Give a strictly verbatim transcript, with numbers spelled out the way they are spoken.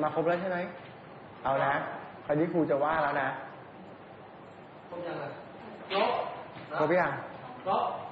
มาครบแล้วใช่ไหมเอานะคราวนี้ครูจะว่าแล้วนะครบยังไงครบครบยังครบ